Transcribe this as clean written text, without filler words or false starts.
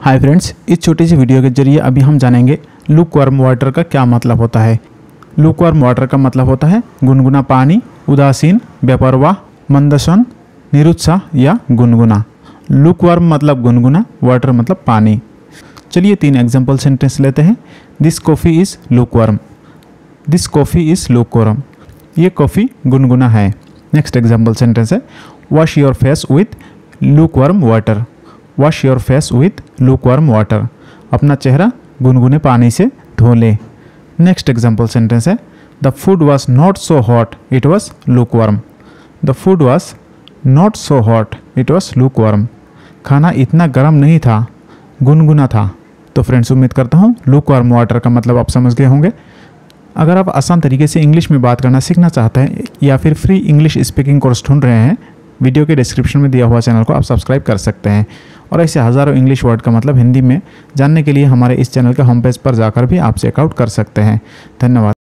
Hi friends, इस छोटी सी video के जरिए अभी हम जानेंगे लुकवार्म वाटर का क्या मतलब होता है। लुकवार्म वाटर का मतलब होता है गुनगुना पानी, उदासीन, बेपरवाह, मंदसन, निरुत्साह या गुनगुना। लुकवार्म मतलब गुनगुना, वाटर मतलब पानी। चलिए 3 एग्जाम्पल सेंटेंस लेते हैं। This coffee is lukewarm. This coffee is lukewarm. ये कॉफ़ी गुनगुना है। नेक्स्ट एग्जाम्पल सेंटेंस है wash your face with lukewarm water. Wash your face with lukewarm water. अपना चेहरा गुनगुने पानी से धो ले। नेक्स्ट एग्जाम्पल सेंटेंस है the food was not so hot, it was lukewarm. The food was not so hot, it was lukewarm. खाना इतना गर्म नहीं था, गुनगुना था। तो फ्रेंड्स, उम्मीद करता हूँ लुकवार्म वाटर का मतलब आप समझ गए होंगे। अगर आप आसान तरीके से इंग्लिश में बात करना सीखना चाहते हैं या फिर फ्री इंग्लिश स्पीकिंग कोर्स ढूंढ रहे हैं, वीडियो के डिस्क्रिप्शन में दिया हुआ चैनल को आप सब्सक्राइब कर सकते हैं। और ऐसे हज़ारों इंग्लिश वर्ड का मतलब हिंदी में जानने के लिए हमारे इस चैनल के होम पेज पर जाकर भी आप चेकआउट कर सकते हैं। धन्यवाद।